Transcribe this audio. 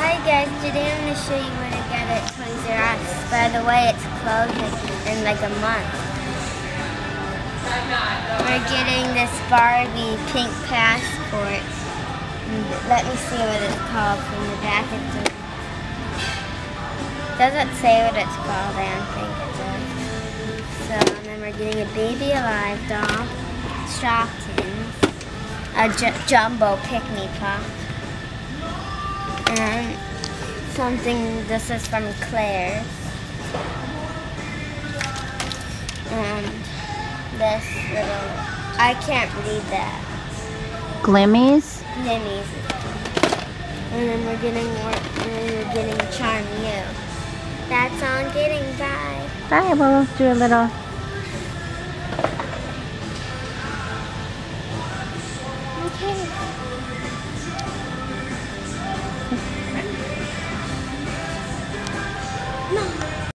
Hi guys, today I'm going to show you where to get it at Toys R Us. By the way, it's closing in like a month. We're getting this Barbie pink passport. Let me see what it's called from the back. It doesn't say what it's called, I don't think it does. So, and then we're getting a Baby Alive doll, Shopkins, a jumbo pick-me-pop, and something, this is from Claire's, and this little, I can't read that. Glimmies? Glimmies. And then we're getting more, and then we're getting Charm You. That's all I'm getting, bye. Bye, we'll do a little